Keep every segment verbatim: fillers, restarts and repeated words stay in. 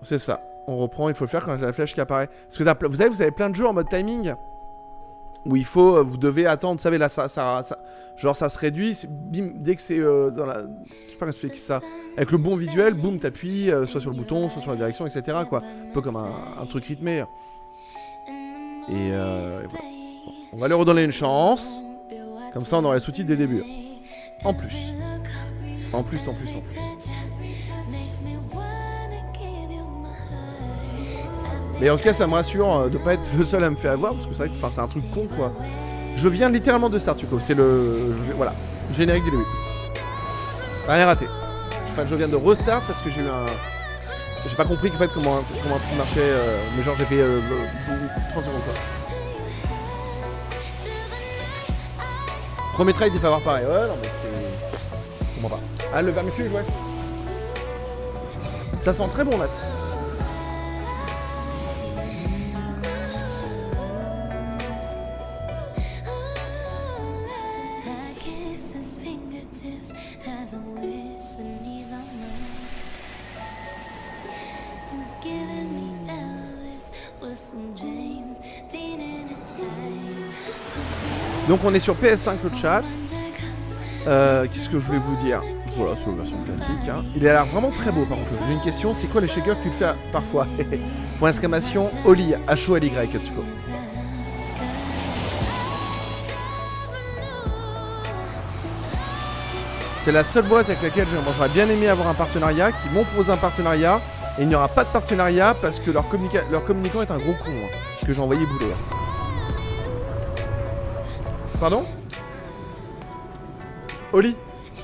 C'est ça. On reprend, il faut le faire quand il y a la flèche qui apparaît. Parce que vous savez, vous avez plein de jeux en mode timing. Où il faut, vous devez attendre, vous savez, là, ça, ça, ça genre ça se réduit, bim, dès que c'est euh, dans la... Je sais pas comment expliquer ça. Avec le bon visuel, boum, t'appuies, euh, soit sur le bouton, soit sur la direction, et cetera, quoi. Un peu comme un, un truc rythmé. Et, euh, et voilà. Bon, on va leur redonner une chance. Comme ça, on aura les sous-titres dès le début. En plus. En plus, en plus, en plus. Mais en tout cas, ça me rassure euh, de pas être le seul à me faire avoir, parce que c'est vrai que c'est un truc con, quoi. Je viens littéralement de Start, c'est le... Je, voilà, générique du début. Rien raté. Enfin, je viens de restart parce que j'ai eu un... J'ai pas compris en fait comment, comment un truc marchait, euh, mais genre j'ai fait euh, trente secondes, quoi. Premier try, il fait avoir pareil. Ouais, non, mais c'est... Je comprends pas. Ah, le vermifuge, ouais. Ça sent très bon, là. Donc on est sur P S cinq le chat. Euh, Qu'est-ce que je voulais vous dire? Voilà, c'est la version classique. Hein. Il a l'air vraiment très beau par contre. J'ai une question, c'est quoi les shakers que tu le fais parfois? Point d'exclamation, Oli, H O L Y, Katsuko. C'est la seule boîte avec laquelle j'aurais bien aimé avoir un partenariat, qui m'ont proposé un partenariat, et il n'y aura pas de partenariat parce que leur, communica leur communicant est un gros con, hein, que j'ai envoyé bouler. Pardon? Oli?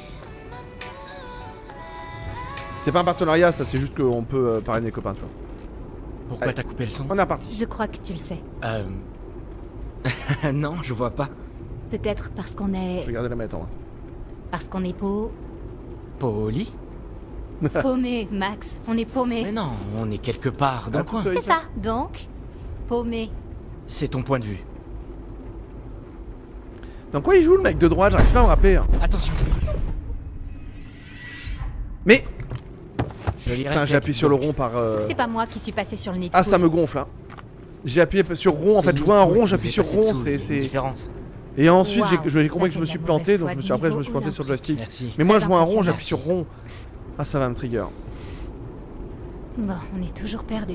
C'est pas un partenariat, ça, c'est juste qu'on peut euh, parrainer les copains, tu vois. Pourquoi t'as coupé le son? On est reparti. Je crois que tu le sais. Euh... non, je vois pas. Peut-être parce qu'on est... Je vais garder la mettre en main. Parce qu'on est pauvre. Poli? Paumé, Max. On est paumé. Mais non, on est quelque part dans le coin. C'est ça, donc. Paumé. C'est ton point de vue. Dans quoi il joue le mec de droite? J'arrive pas à me rappeler. Hein. Attention. Mais... Putain, j'ai appuyé sur le rond par... Euh... C'est pas moi qui suis passé sur le nid de Ah, ça me gonfle, hein. J'ai appuyé sur rond, en fait, je vois un rond, j'appuie sur rond, c'est... différence. Et ensuite, wow, j'ai compris que je me suis planté, donc je me suis, après je me suis planté sur le joystick. Merci. Mais moi, je vois un rond, j'appuie sur rond. Ah, ça va me trigger. Bon, on est toujours perdu.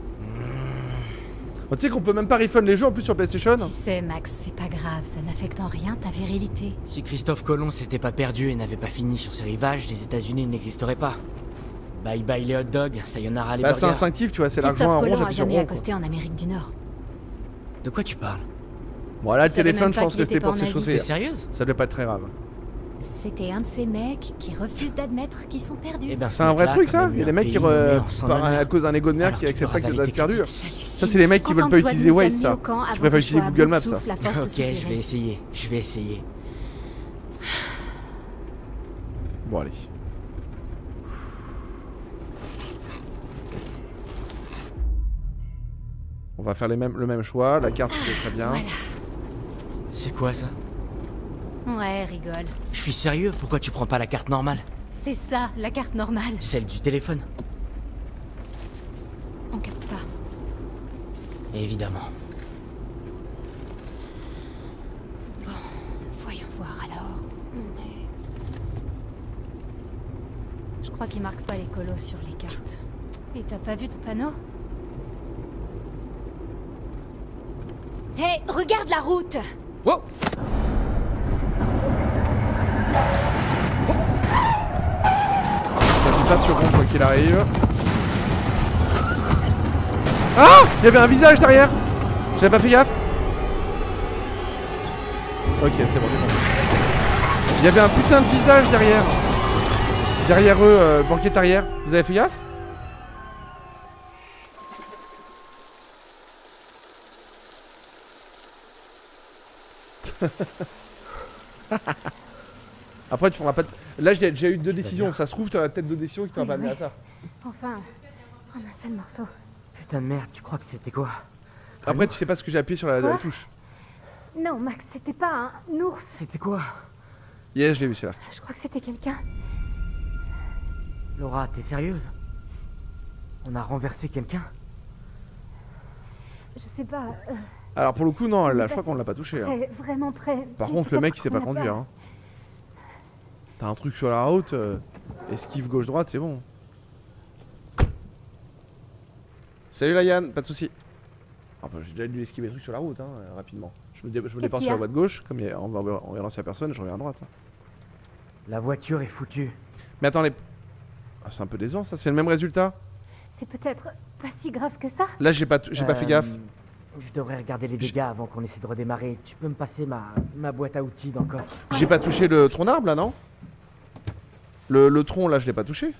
Bon, tu sais qu'on peut même pas refund les jeux en plus sur PlayStation. Tu sais, Max, c'est pas grave, ça n'affecte en rien ta virilité. Si Christophe Colomb s'était pas perdu et n'avait pas fini sur ses rivages, les États-Unis n'existeraient pas. Bye bye les hot dogs, sayonara les bah, burgers. C'est instinctif, tu vois, c'est l'argent à rond, j'appuie sur rond. Christophe Colomb a jamais accosté en Amérique du Nord. De quoi tu parles? Bon, là, le téléphone, je même pense pas que qu'il c'était était pour pas en s'échauffer. T'es sérieuse? Ça devait pas être très grave. C'était un de ces mecs qui refusent d'admettre qu'ils sont perdus. Eh ben, C'est un vrai mec-là, truc, quand ça. même Il y a eu des un mecs qui, pays re... nommé en son par, honneur. à cause d'un égo de merde, Alors qui tu acceptent pas peux qu'ils ravaler doivent être tes perdus. critiques. Ça, c'est les mecs qui veulent pas utiliser Waze, ça. Je préfère utiliser Google Maps, ça. Ok, je vais essayer, je vais essayer. Bon, allez. On va faire les mêmes, le même choix. La carte, c'était très bien. Voilà. C'est quoi ça? Ouais, rigole. Je suis sérieux, pourquoi tu prends pas la carte normale? C'est ça, la carte normale. Celle du téléphone. On capte pas. Évidemment. Bon, voyons voir alors. Mais... Je crois qu'ils marquent pas les colos sur les cartes. Et t'as pas vu de panneau? Hé, hey, regarde la route! Wow! Ça pas sur rond quoi qu'il arrive. Ah! Il y avait un visage derrière! J'avais pas fait gaffe. Ok, c'est bon, c'est bon. Il y avait un putain de visage derrière. Derrière eux, euh, banquette arrière. Vous avez fait gaffe? Après tu prendras pas de... Là j'ai déjà eu deux décisions, ça se trouve t'as peut-être deux décisions qui t'ont pas amené à ça. Enfin, prendre un seul morceau. Putain de merde, tu crois que c'était quoi? Après tu sais pas ce que j'ai appuyé sur la, la touche. Non Max, c'était pas un ours. C'était quoi? Yes, je l'ai vu celui-là. Je crois que c'était quelqu'un. Laura, t'es sérieuse? On a renversé quelqu'un? Je sais pas. Euh, Alors pour le coup, non, là, je crois qu'on l'a pas touché. Hein. prêt, vraiment prêt. Par C'est contre, le mec, il sait peut-être pas qu'on a conduire. peur. Hein. T'as un truc sur la route, euh, esquive gauche-droite, c'est bon. Salut la Yann, pas de soucis. Ah bah, j'ai déjà dû esquiver des trucs sur la route, hein, euh, rapidement. Je me, dé je me déporte qu'il y sur la a voie de gauche, comme il y a- on va on verra s'il y a personne, je reviens à droite. Hein. La voiture est foutue. Mais attends, les... Ah, c'est un peu décevant ça, c'est le même résultat. C'est peut-être pas si grave que ça. Là, j'ai pas, j'ai pas fait gaffe. Euh, Je devrais regarder les dégâts avant qu'on essaie de redémarrer. Tu peux me passer ma, ma boîte à outils d'encore? J'ai pas touché le tronc d'arbre là, non? le, le tronc là, je l'ai pas touché.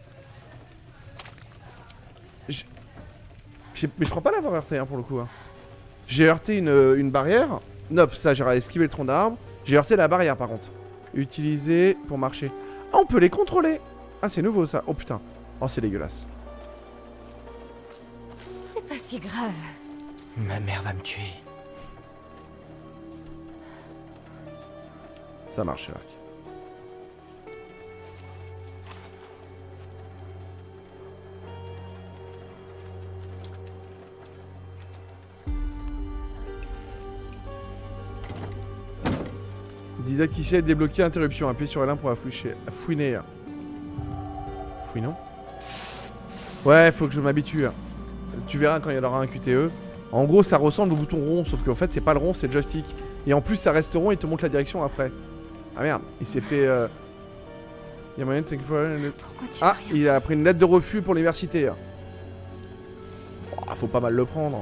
J Mais je crois pas l'avoir heurté hein, pour le coup. Hein. J'ai heurté une, une barrière. Neuf, ça, j'ai esquivé le tronc d'arbre. J'ai heurté la barrière par contre. Utiliser pour marcher. Ah, on peut les contrôler. Ah, c'est nouveau ça. Oh putain. Oh, c'est dégueulasse. C'est pas si grave. Ma mère va me tuer. Ça marche, Sherlock. Didacticiel débloqué, interruption. Appuyez sur L un pour affoucher. Fouiner. Fouinons. Ouais, faut que je m'habitue. Tu verras quand il y aura un Q T E. En gros, ça ressemble au bouton rond, sauf qu'en fait, c'est pas le rond, c'est le joystick. Et en plus, ça reste rond et te montre la direction après. Ah merde, il s'est fait. Euh... Il y a moyen de. Pourquoi tu Ah, fais rien? il a pris une lettre de refus pour l'université. Oh, faut pas mal le prendre.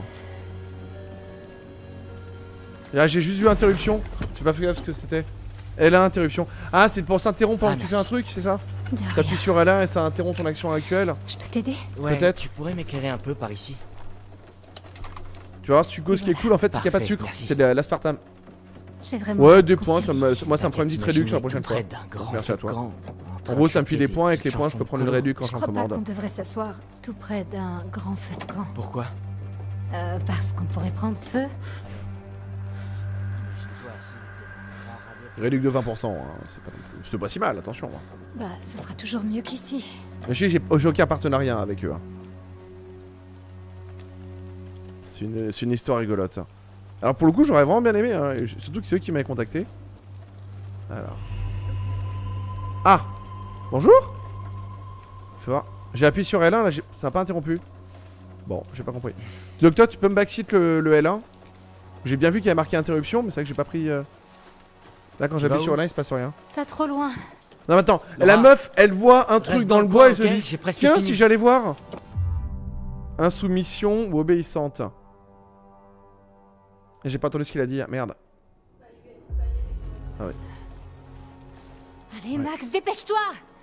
Là, j'ai juste vu interruption. J'ai pas fait gaffe ce que c'était. L un, interruption. Ah, c'est pour s'interrompre pendant Ah, que tu fais un truc, c'est ça? De rien. T'appuies sur L un et ça interrompt ton action actuelle. Je peux t'aider? Ouais, Peut-être. tu pourrais m'éclairer un peu par ici? Tu vas voir, succo, ce qui est cool en fait, c'est qu'il n'y a pas de Parfait, sucre. merci. C'est de l'aspartame. J'ai vraiment. Ouais, hâte deux qu'on points. se Ça tienne me- ici. moi, ça me prend une petite réduction la prochaine fois. Près d'un grand Merci à toi. volcan, en train En gros, de ça me file chanter des points, avec des les points, je peux chansons prendre une colo. réduc quand Je j'en crois pas qu'on commande. devrait s'asseoir tout près d'un grand feu de camp. Pourquoi? Euh, parce qu'on pourrait prendre feu. Réduc de vingt pour cent, hein, c'est pas, c'est pas si mal, attention. Hein. Bah, ce sera toujours mieux qu'ici. Mais je sais, j'ai j'ai aucun partenariat avec eux. Hein. C'est une, c'est une histoire rigolote. Alors pour le coup, j'aurais vraiment bien aimé, hein, et surtout que c'est eux qui m'avaient contacté. Alors. Ah! Bonjour? Fais voir. J'ai appuyé sur L un, là, ça n'a pas interrompu. Bon, j'ai pas compris. Docteur, tu peux me backseat le, le L un? J'ai bien vu qu'il y avait marqué interruption, mais c'est vrai que j'ai pas pris... Euh... Là, quand j'appuie vas sur où? L un, il se passe rien. Pas trop loin. Non, mais attends, Laura, la meuf, elle voit un truc reste dans dans le le bois, coin, elle se ok? dit J'ai presque tiens, fini. si j'allais voir. Insoumission ou obéissante. Et j'ai pas entendu ce qu'il a dit, merde. Ah ouais. Allez, Max, dépêche-toi!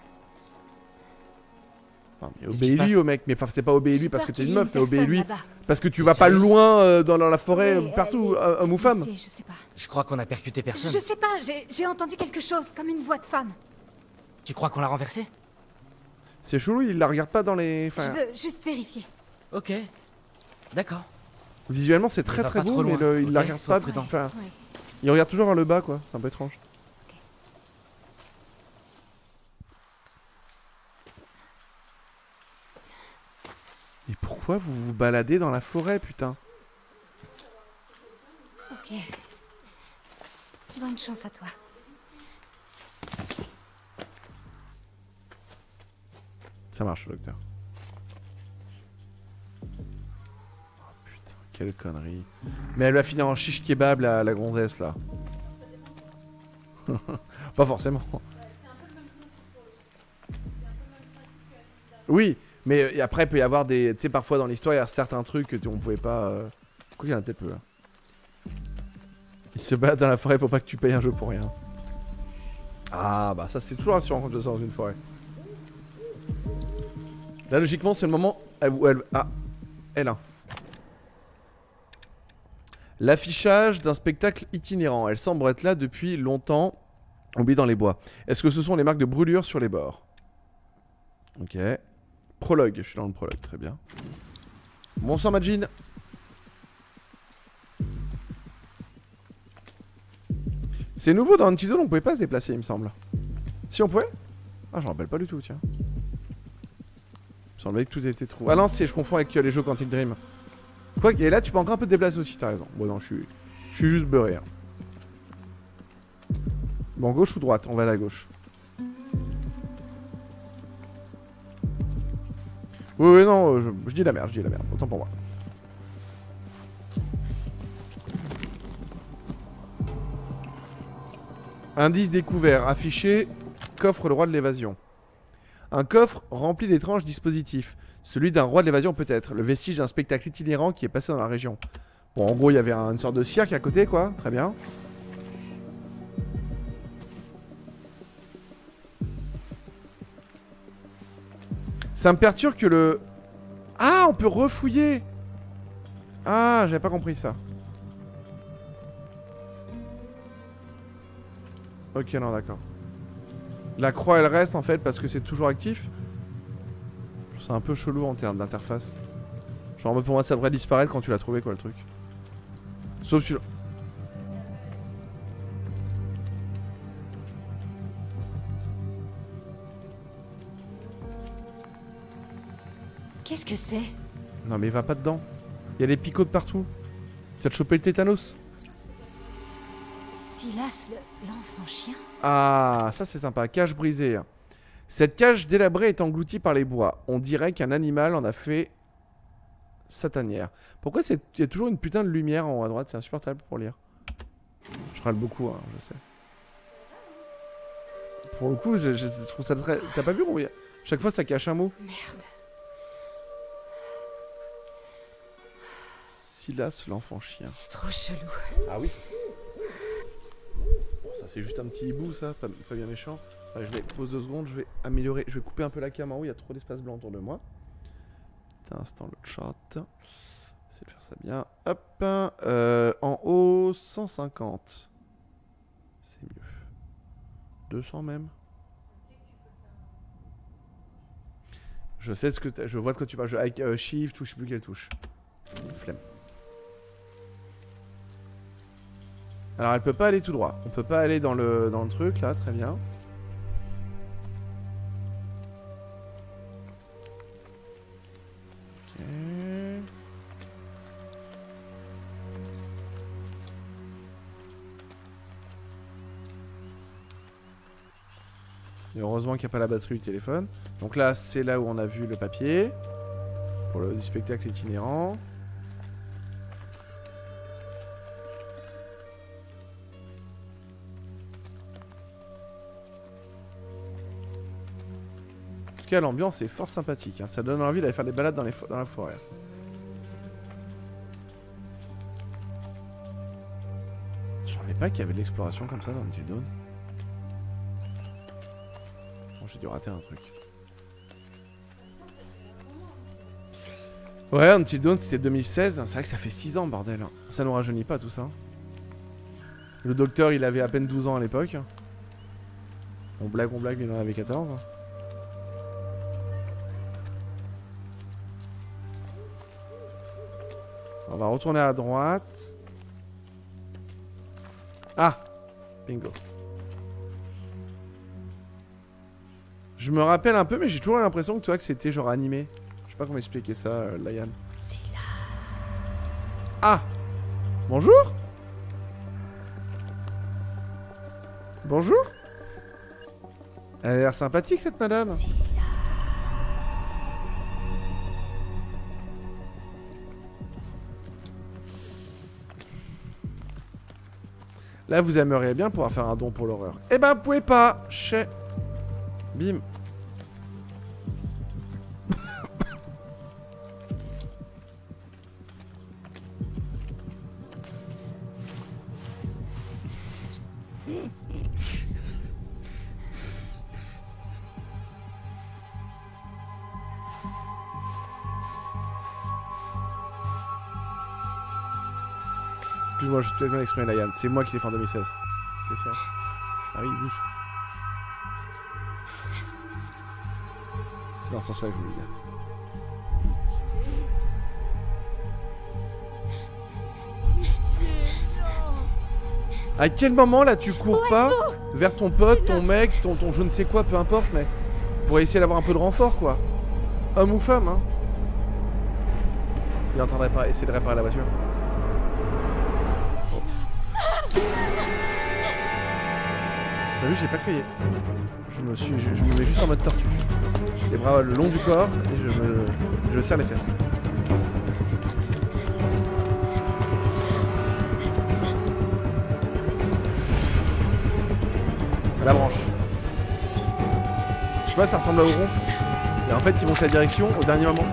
Non, mais Qu'est-ce qui se obéis-lui passe au mec, mais enfin c'est pas obéis-lui J'ai parce peur que t'es qu'il une y ait meuf, mais personne obéis-lui là-bas. parce que tu T'es vas pas sérieuse? loin euh, dans la forêt, Ouais, partout, elle est homme ou femme. blessée, Je sais pas. Je crois qu'on a percuté personne. Je sais pas, j'ai- j'ai entendu quelque chose, comme une voix de femme. Tu crois qu'on l'a renversé? C'est chelou, il la regarde pas dans les... Enfin, Je veux juste vérifier. Ok. D'accord. visuellement c'est très va très pas beau, trop mais loin, le- il ok? la regarde Sois pas. prudent. Enfin, Ouais. il regarde toujours vers le bas quoi, c'est un peu étrange. Et pourquoi vous vous baladez dans la forêt, putain? Ok. Bonne chance à toi. Ça marche, docteur. Oh putain, quelle connerie. Mais elle va finir en shish kebab, la, la gonzesse, là. Pas forcément. Oui, mais euh, après, il peut y avoir des... Tu sais, parfois dans l'histoire, il y a certains trucs que tu- on pouvait pas... Euh... Quoi qu'il y en a peut-être peu, hein. Il se balade dans la forêt pour pas que tu payes un jeu pour rien. Ah, bah ça, c'est toujours rassurant quand tu sors dans une forêt. Là, logiquement, c'est le moment où elle... Ah, L un. L'affichage d'un spectacle itinérant. Elle semble être là depuis longtemps, oubliée dans les bois. Est-ce que ce sont les marques de brûlure sur les bords? Ok. Prologue, je suis dans le prologue, très bien. Bonsoir Majin. C'est nouveau dans Until Dawn, on pouvait pas se déplacer, il me semble. Si on pouvait? Ah, j'en rappelle pas du tout, tiens. Il semblait que tout était trop. Ah non, c'est, je confonds avec euh, les jeux Quantic Dream. Quoi, et là, tu peux encore un peu te déplacer aussi, t'as raison. Bon, non, je suis, je suis juste beurré. Hein. Bon, gauche ou droite? On va à la gauche. Oui, oui, non, je, je dis la merde, je dis la merde. Autant pour moi. Indice découvert, affiché, coffre le roi de l'évasion. Un coffre rempli d'étranges dispositifs. Celui d'un roi de l'évasion peut-être. Le vestige d'un spectacle itinérant qui est passé dans la région. Bon, en gros, il y avait un, une sorte de cirque à côté, quoi. Très bien. Ça me perturbe que le... Ah, on peut refouiller. Ah, j'avais pas compris ça. Ok, non, d'accord. La croix, elle reste, en fait, parce que c'est toujours actif. C'est un peu chelou en termes d'interface. Genre, pour moi, ça devrait disparaître quand tu l'as trouvé, quoi, le truc. Sauf si... Qu'est-ce que c'est? Non, mais va pas dedans. Il y a des picots de partout. Tu vas te choper le tétanos. Silas, l'enfant chien? Ah, ça c'est sympa. Cage brisée. Cette cage délabrée est engloutie par les bois. On dirait qu'un animal en a fait sa tanière. Pourquoi il y a toujours une putain de lumière en haut à droite? C'est insupportable pour lire. Je râle beaucoup, hein, je sais. Pour le coup, je, je trouve ça très... T'as pas vu, Rouille? Chaque fois, ça cache un mot. Merde. Silas, l'enfant chien. C'est trop chelou. Ah oui. Bon, ça c'est juste un petit hibou, ça, pas, pas bien méchant. Allez, je vais pose deux secondes, je vais améliorer, je vais couper un peu la cam en haut, il y a trop d'espace blanc autour de moi. Petit instant le chat. Essayer de faire ça bien. Hop. Euh, en haut, cent cinquante. C'est mieux. deux cents même. Je sais ce que je vois de quoi tu parles. Je, avec euh, Shift ou je sais plus quelle touche. Flemme. Alors elle peut pas aller tout droit. On peut pas aller dans le dans le truc là, très bien. Ok. Et heureusement qu'il n'y a pas la batterie du téléphone. Donc là, c'est là où on a vu le papier. Pour le du spectacle itinérant. En tout cas, l'ambiance est fort sympathique. Hein. Ça donne envie d'aller faire des balades dans, les dans la forêt. Je savais pas qu'il y avait de l'exploration comme ça dans Until Dawn. Bon, j'ai dû rater un truc. Ouais, Until Dawn c'était deux mille seize. C'est vrai que ça fait six ans, bordel. Ça nous rajeunit pas tout ça. Le docteur, il avait à peine douze ans à l'époque. On blague, on blague, il en avait quatorze. On va retourner à droite. Ah! Bingo. Je me rappelle un peu, mais j'ai toujours l'impression que, toi, que c'était genre animé. Je sais pas comment expliquer ça, euh, Layan. Ah! Bonjour? Bonjour? Elle a l'air sympathique, cette madame. Là, vous aimeriez bien pouvoir faire un don pour l'horreur. Eh ben, vous pouvez pas. Chez. Bim. Excuse-moi, je suis peut-être mal exprimé, Layan. C'est moi qui l'ai fait en deux mille seize. Qu'est-ce qu'il y a? Ah oui, il bouge. C'est dans ce sens-là que je voulais dire. À quel moment là tu cours pas vers ton pote, ton mec, ton, ton je ne sais quoi, peu importe, mais pour essayer d'avoir un peu de renfort quoi. Homme ou femme, hein. Il est en train de réparer, essayer de réparer la voiture. T'as vu, j'ai pas crié. Je me suis, je, je me mets juste en mode tortue. Les bras le long du corps et je me, je serre les fesses. À la branche. Je sais pas, ça ressemble à Auron. Et en fait, ils montent la direction au dernier moment.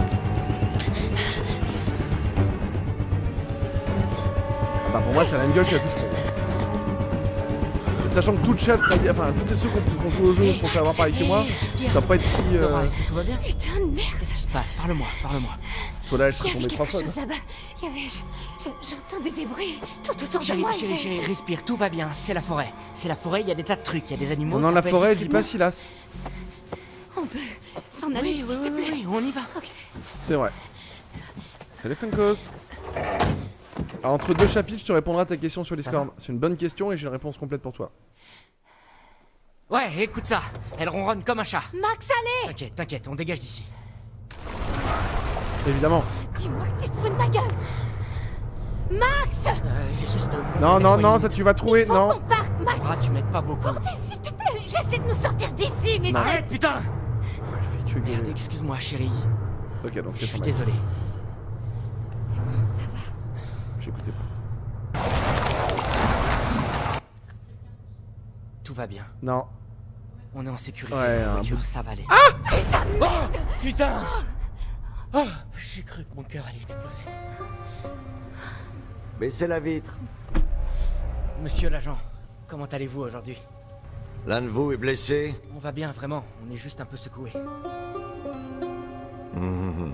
Ah bah pour moi, c'est la même gueule que la touche pro. Sachant que toutes chefs, enfin, tous ceux qui ont joué au jeu sont fait avoir pareil que moi, ça doit pas être si. Euh... Laura, est-ce que tout va bien? Putain de merde! Qu'est-ce qui se passe? Parle-moi, parle-moi. Voilà, elle serait Il y avait tombée trois quelque fois. chose là-bas. Il y avait. je- je- J'entendais des bruits tout autour de Chérie, moi. chérie, j'ai- chérie, respire, tout va bien, c'est la forêt. C'est la forêt, il y a des tas de trucs, il y a des animaux. Non, non, ça la peut forêt, être elle dit pas Silas. On peut s'en aller, Oui, s'il oui, te oui, plaît. oui, on y va. C'est vrai. Salut Funkos. Alors, entre deux chapitres, je te répondrai à ta question sur Discord. C'est une bonne question et j'ai une réponse complète pour toi. Ouais, écoute ça, elle ronronne comme un chat. Max, allez! T'inquiète, t'inquiète, on dégage d'ici. Évidemment. Dis-moi que tu te fous de ma gueule! Max! Euh, j'ai juste... euh, Non, non, laisse-moi non, une ça tu vas trouver, Faut non. qu'on parte, Max! Laura, tu m'aides pas beaucoup. Bordel, s'il te plaît! J'essaie de nous sortir d'ici, mais c'est... Arrête, putain! Elle fait que Merde, gueuler. excuse-moi, chérie. Ok, donc Je c'est suis son mec. désolé. C'est bon, ça va. J'écoutais pas. Tout va bien. Non. On est en sécurité. Ouais, La un voiture, bout- ça va aller. Putain de merde! Oh, putain! Oh, j'ai cru que mon cœur allait exploser. Baissez la vitre. Monsieur l'agent, comment allez-vous aujourd'hui? L'un de vous est blessé. On va bien, vraiment. On est juste un peu secoué. Mhm.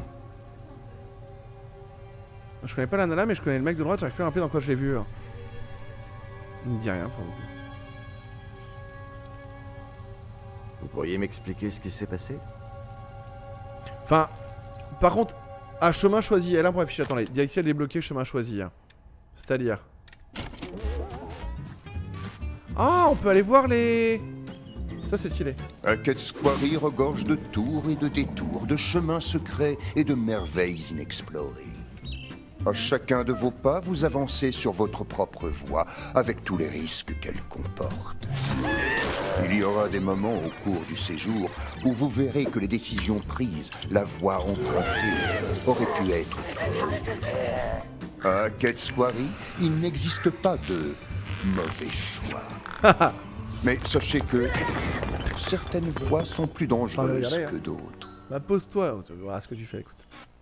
Je connais pas la nana, mais je connais le mec de droite, j'arrive plus à me rappeler dans quoi je l'ai vu. hein. Il me dit rien pour le coup. Vous pourriez m'expliquer ce qui s'est passé? Enfin, par contre, à chemin choisi, elle a pour afficher, attendez, direction débloquée, chemin choisi. hein. C'est-à-dire. Ah, on peut aller voir les. Ça, c'est stylé. Hackett Quarry regorge de tours et de détours, de chemins secrets et de merveilles inexplorées. À chacun de vos pas, vous avancez sur votre propre voie, avec tous les risques qu'elle comporte. Il y aura des moments au cours du séjour où vous verrez que les décisions prises, la voie empruntée, auraient pu être tout. À Hackett Quarry, il n'existe pas de mauvais choix. Mais sachez que certaines voies sont plus dangereuses regarder, hein. que d'autres. Bah, pose-toi, tu verras ce que tu fais, écoute.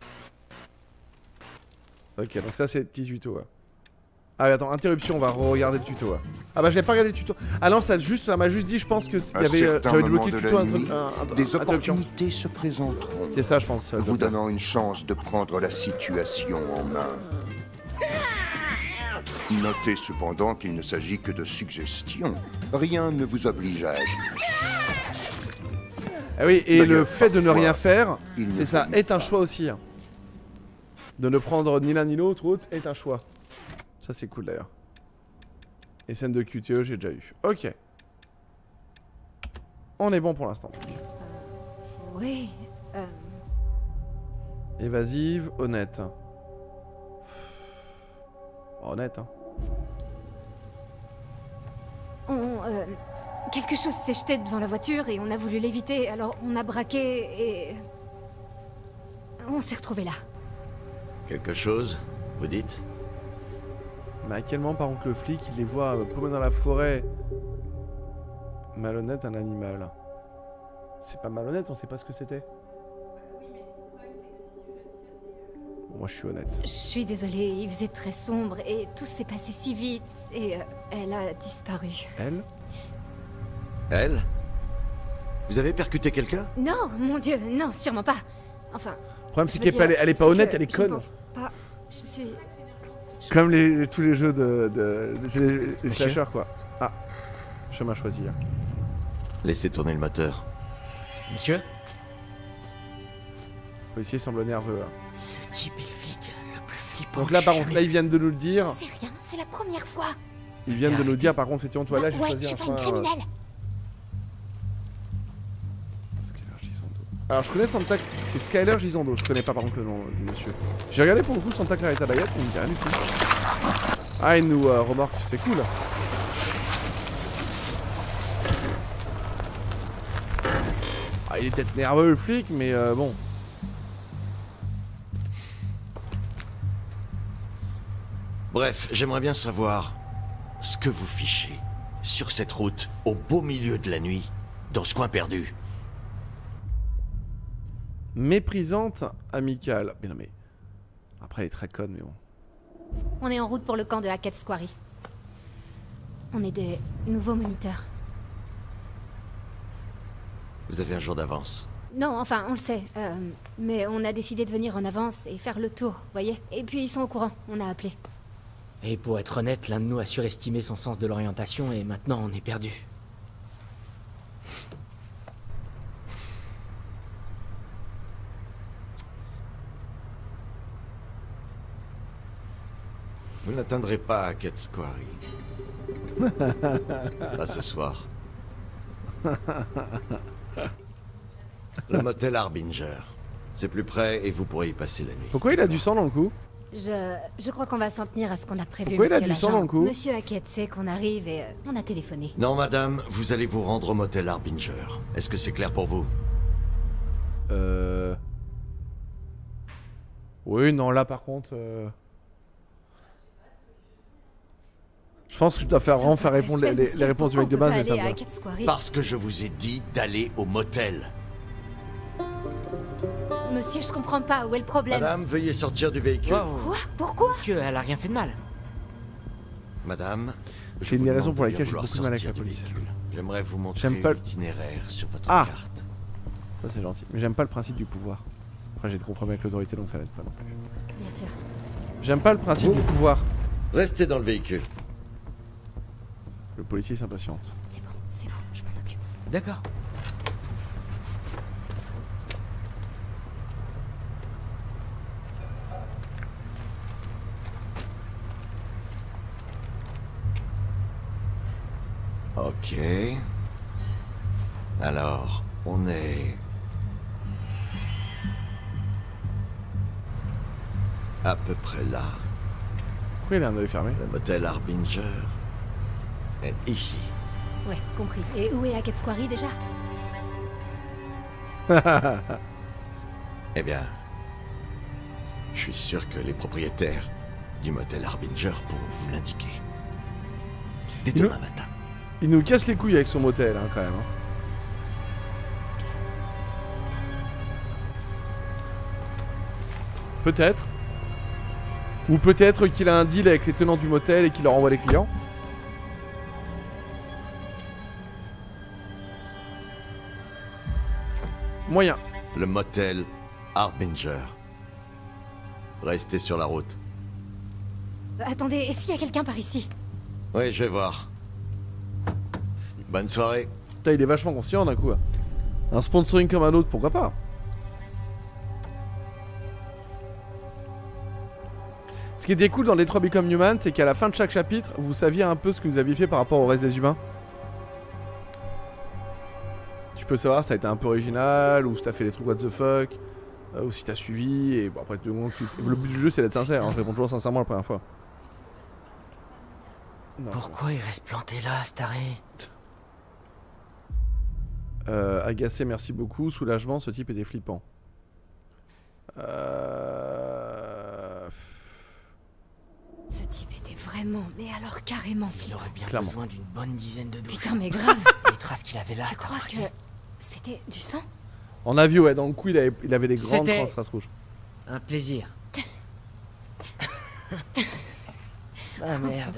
Ok, donc ça, c'est le petit tuto. ouais. Ah, mais attends, interruption, on va regarder le tuto. ouais. Ah, bah, j'avais pas regardé le tuto. Ah, non, ça juste, ça m'a juste dit, je pense que il À y avait. euh, certains J'avais moments débloqué de le tuto, la un nuit, truc. un- un- des interruption. opportunités se présenteront, C'était ça, je pense. euh, vous docteur. donnant une chance de prendre la situation en main. Notez cependant qu'il ne s'agit que de suggestions. Rien ne vous oblige à agir. Ah oui, et le D'ailleurs, fait de ne parfois, rien faire, il ne c'est ça, faut est un pas. choix aussi. hein. De ne prendre ni l'un ni l'autre, autre, est un choix. Ça, c'est cool d'ailleurs. Et scène de Q T E, j'ai déjà eu. Ok. On est bon pour l'instant. Oui, euh... Évasive, honnête. Honnête, hein. On... euh, quelque chose s'est jeté devant la voiture et on a voulu l'éviter, alors on a braqué et... On s'est retrouvés là. Quelque chose, vous dites? Mais à quel moment, par contre, le flic, il les voit euh, paumer dans la forêt? Malhonnête, un animal. C'est pas malhonnête, on sait pas ce que c'était. Moi, je suis honnête. Je suis désolée, il faisait très sombre et tout s'est passé si vite et euh, elle a disparu. Elle? Elle? Vous avez percuté quelqu'un? Non, mon Dieu, non, sûrement pas. Enfin, Le problème, c'est je veux qu'elle est pas- dire, elle est pas c'est honnête, que elle est je conne. pense pas. Je suis... Comme les, tous les jeux de. de, de- c'est les, les slashers, quoi. Ah. Chemin choisi. hein. Laissez tourner le moteur. Monsieur? Le policier semble nerveux. hein. Ce type est le flic le plus flippant. Donc que là, j'ai par contre, jamais là, ils vu. viennent de nous le Je dire. sais rien, c'est la première fois. Ils viennent de nous Arrêtez. dire, par contre, effectivement, toi, là, j'ai Bah ouais, choisi je un suis pas une chemin. euh, criminelle. parce que là, ils sont dos. Alors je connais Santa... C'est Skyler Gisondo, je connais pas par contre le nom du monsieur. J'ai regardé pour le coup Santa Clarita Diet, mais il me dit rien du tout. Ah il nous euh, remorque, c'est cool. Ah il est peut-être nerveux le flic, mais euh, bon. Bref, j'aimerais bien savoir ce que vous fichez sur cette route, au beau milieu de la nuit, dans ce coin perdu. Méprisante, amicale. Mais non mais... Après elle est très conne, mais bon. On est en route pour le camp de Hackett's Quarry. On est des nouveaux moniteurs. Vous avez un jour d'avance. Non, enfin, on le sait. Euh, mais on a décidé de venir en avance et faire le tour, voyez. Et puis ils sont au courant, on a appelé. Et pour être honnête, l'un de nous a surestimé son sens de l'orientation et maintenant on est perdu. Vous n'atteindrez pas Hackett's Quarry. Pas ce soir. Le motel Harbinger. C'est plus près et vous pourrez y passer la nuit. Pourquoi il a du sang dans le cou? Je... Je crois qu'on va s'en tenir à ce qu'on a prévu, Pourquoi il a monsieur du sang l'agent. dans le cou? Monsieur Hackett sait qu'on arrive et euh, on a téléphoné. Non, madame, vous allez vous rendre au motel Harbinger. Est-ce que c'est clair pour vous? Euh... Oui, non, là par contre... Euh... Je pense que je dois faire vraiment faire répondre les, les, les réponses du mec de base et ça va. Parce que je vous ai dit d'aller au motel. Monsieur, je comprends pas, où est le problème? Madame, veuillez sortir du véhicule. Wow. Quoi? Pourquoi? Monsieur, elle a rien fait de mal. Madame, c'est une des raisons pour lesquelles j'ai beaucoup de mal avec la police. J'aimerais vous montrer pas... l'itinéraire sur votre ah. carte. Ça c'est gentil. Mais j'aime pas le principe du pouvoir. Après j'ai de gros problèmes avec l'autorité donc ça n'aide pas non plus. Bien sûr. J'aime pas le principe vous du pouvoir. Restez dans le véhicule. Le policier s'impatiente. C'est bon, c'est bon, je m'en occupe. D'accord. Ok. Alors, on est... à peu près là. Pourquoi il a un œil fermé? Le motel Harbinger est ici. Ouais, compris. Et où est Hackett's Quarry déjà? Eh bien... je suis sûr que les propriétaires du motel Harbinger pourront vous l'indiquer. Dès Il demain nous... matin. Il nous casse les couilles avec son motel hein, quand même. Hein. Peut-être. Ou peut-être qu'il a un deal avec les tenants du motel et qu'il leur envoie les clients. Moyen. Le motel Harbinger. Restez sur la route. Euh, attendez, et s'il y a quelqu'un par ici? Oui, je vais voir. Bonne soirée. Putain, il est vachement conscient d'un coup. Un sponsoring comme un autre, pourquoi pas? Ce qui était cool dans Detroit Become Human, c'est qu'à la fin de chaque chapitre, vous saviez un peu ce que vous aviez fait par rapport au reste des humains. Tu peux savoir si t'as été un peu original, ou si t'as fait des trucs what the fuck, euh, ou si t'as suivi, et bon après tout le monde... Le but du jeu c'est d'être sincère, hein, je réponds toujours sincèrement la première fois. Non. Pourquoi il reste planté là, Staré? Euh, agacé, merci beaucoup. Soulagement, ce type était flippant. Euh... Ce type était vraiment, mais alors carrément Il flippant. aurait bien Clairement. besoin d'une bonne dizaine de douches. Putain, mais grave. Les traces qu'il avait là, Tu t'as crois remarqué? que c'était du sang? On a vu, ouais, dans le coup, il avait, il avait des grandes C'était- traces rouges. Un plaisir. Ah merde.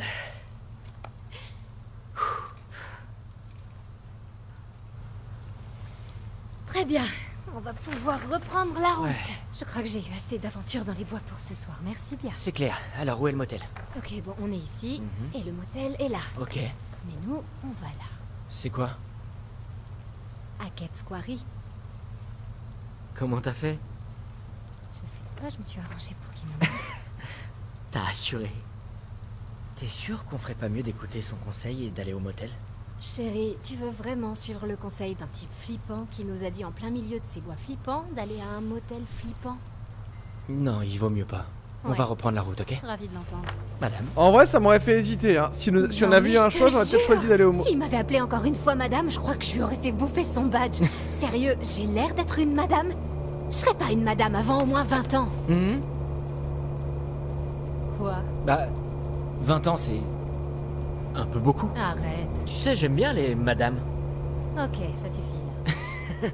Très bien. On va pouvoir reprendre la route. Ouais. Je crois que j'ai eu assez d'aventures dans les bois pour ce soir. Merci bien. C'est clair. Alors où est le motel? Ok, bon, on est ici. Mhm. Et le motel est là. Ok. Mais nous, on va là. C'est quoi? Hackett's Quarry. Comment t'as fait? Je sais pas, je me suis arrangée pour qu'il me montre. T'as assuré. T'es sûr qu'on ferait pas mieux d'écouter son conseil et d'aller au motel? Chérie, tu veux vraiment suivre le conseil d'un type flippant qui nous a dit en plein milieu de ces bois flippants d'aller à un motel flippant? Non, il vaut mieux pas. On Ouais. va reprendre la route, ok? Ravi de l'entendre. Madame. En vrai, ça m'aurait fait hésiter. Hein. Si, nous- si on Non, avait mais eu un je te choix, j'aurais peut-être jure, choisi d'aller au... mo- S'il m'avait appelé encore une fois madame, je crois que je lui aurais fait bouffer son badge. Sérieux, j'ai l'air d'être une madame? Je serais pas une madame avant au moins vingt ans. Mhm. Quoi? Bah, vingt ans, c'est... un peu beaucoup. Arrête. Tu sais, j'aime bien les madames. Ok, ça suffit là.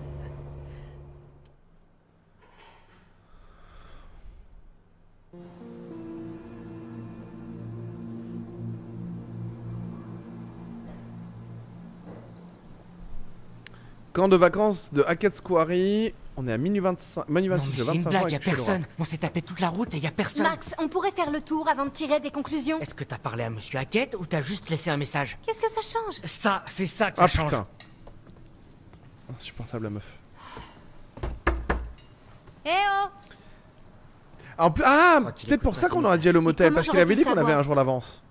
Camp de vacances de Hackett Quarry. On est à minuit vingt-cinq, minuit Non, vingt-six, mais le c'est une vingt-cinq blague, juin y a avec Michel personne. On s'est tapé toute la route et y a personne. Max, on pourrait faire le tour avant de tirer des conclusions. Est-ce que t'as parlé à Monsieur Hackett ou t'as juste laissé un message? Qu'est-ce que ça change? Ça, c'est ça que Laurent. ça Ah change. putain. Insupportable la meuf. Eh oh! En plus, ah, crois qu'il peut-être écoute pour pas ça ses qu'on aurait dû aller au Mais motel, comment parce qu'il j'aurais avait pu dit qu'on avait savoir? un jour d'avance.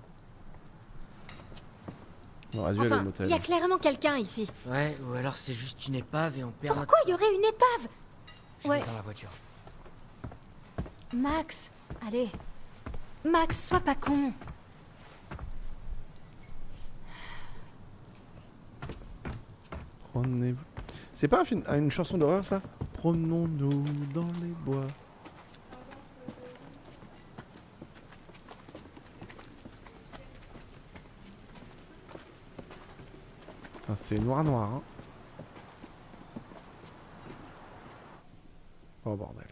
On aurait dû aller au Enfin, motel. il y a clairement quelqu'un ici. Ouais, ou alors c'est juste une épave et on perd Pourquoi il y aurait une épave? notre... Ouais. Je vais dans la voiture. Max, allez. Max, sois pas con. Prenez-vous. C'est pas un film, une chanson d'horreur ça? Promenons-nous dans les bois. Putain, c'est noir noir hein. Oh bordel.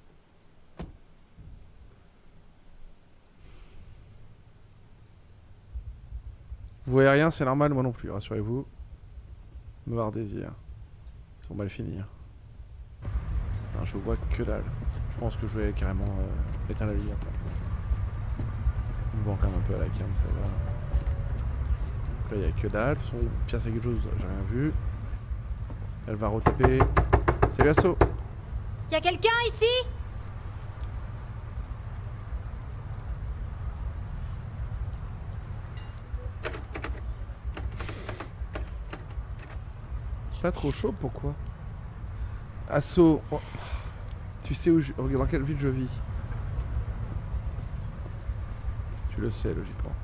Vous voyez rien, c'est normal, moi non plus, rassurez-vous. Noir désir. Ils sont mal finir. Non, je vois que dalle. Je pense que je vais carrément euh, éteindre la lumière. On voit quand même un peu à la cam, ça va. Donc là, il n'y a que dalle. De toute façon, pire c'est quelque chose, j'ai rien vu. Elle va retaper. Salut Asso. Y a quelqu'un ici? Pas trop chaud, pourquoi? Asso. Oh. Tu sais où je... dans quelle ville je vis? Tu le sais, logiquement.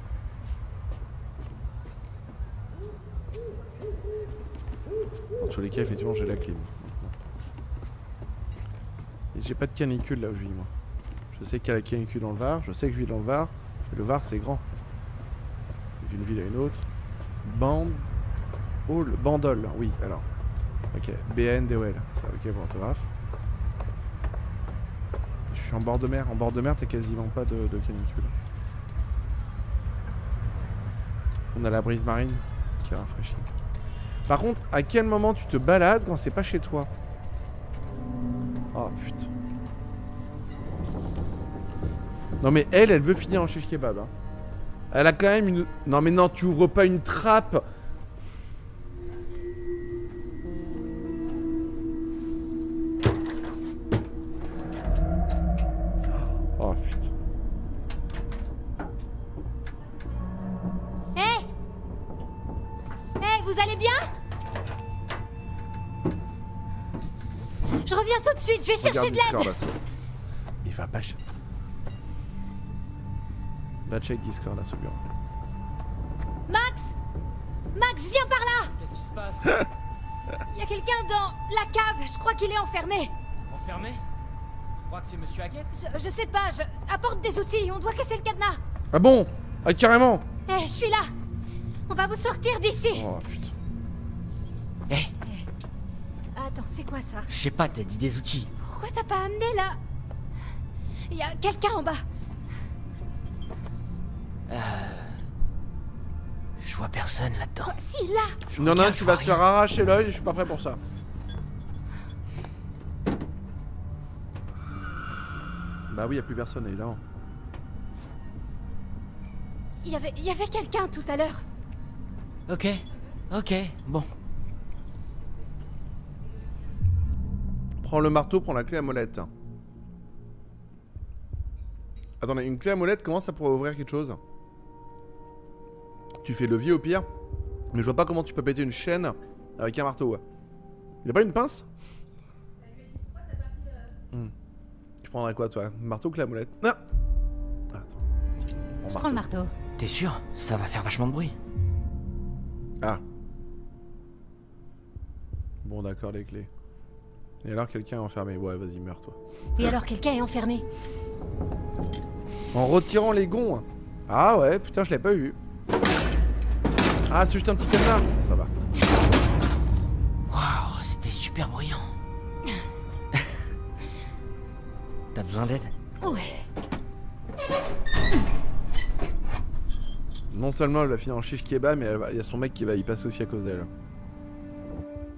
Dans tous les cas, effectivement, j'ai la clim. Et j'ai pas de canicule là où je vis, moi. Je sais qu'il y a la canicule dans le Var, je sais que je vis dans le Var, mais le Var c'est grand. D'une ville à une autre. Bande. Oh, le Bandol, oui, alors. Ok, B A N D O L, c'est ok pour l'orthographe. Je suis en bord de mer, en bord de mer t'as quasiment pas de, de canicule. On a la brise marine qui rafraîchit. Par contre, à quel moment tu te balades quand c'est pas chez toi? Oh putain. Non mais elle, elle veut finir en shish kebab. Hein. Elle a quand même une... Non mais non, tu ouvres pas une trappe. Oh putain. Hé! Hé, vous allez bien? Je reviens tout de suite, je vais chercher Regarde de Discord, l'aide! Asso. Il va pas... ch- Va check Discord, Asso, bureau. Max! Max, viens par là! Qu'est-ce qui se passe? Il y a quelqu'un dans la cave, je crois qu'il est enfermé. Enfermé? Tu crois que c'est Monsieur Hackett? Je, je sais pas, je... apporte des outils, on doit casser le cadenas. Ah bon? Ah carrément? Eh, je suis là. On va vous sortir d'ici. Oh putain. Eh, Attends, c'est quoi ça? je sais pas, t'as dit des outils. Pourquoi t'as pas amené là? Il y a quelqu'un en bas. Je vois personne là-dedans. Quoi? Si, là. Je Non, non, regarde, tu je vas vois se faire rien. arracher l'œil, je suis pas prêt pour ça. Bah oui, y a plus personne évidemment. Il y avait, il y avait quelqu'un tout à l'heure. Ok, ok, bon. Prends le marteau, prends la clé à molette. Attendez, une clé à molette, comment ça pourrait ouvrir quelque chose? Tu fais levier au pire. Mais je vois pas comment tu peux péter une chaîne avec un marteau. Ouais. Il a pas une pince? hmm. Tu prendrais quoi toi? Un marteau ou que la molette? Non. Ah, attends. Je prends le marteau. T'es sûr? Ça va faire vachement de bruit. Ah. Bon d'accord, les clés. Et alors quelqu'un est enfermé. Ouais, vas-y, meurs toi. Et alors quelqu'un est enfermé. En retirant les gonds. Ah ouais, putain, je l'ai pas eu. Ah, c'est juste un petit canard. Ça va. Waouh, c'était super bruyant. T'as besoin d'aide? Ouais. Non seulement elle va finir en shish kebab, mais il y a son mec qui va y passer aussi à cause d'elle.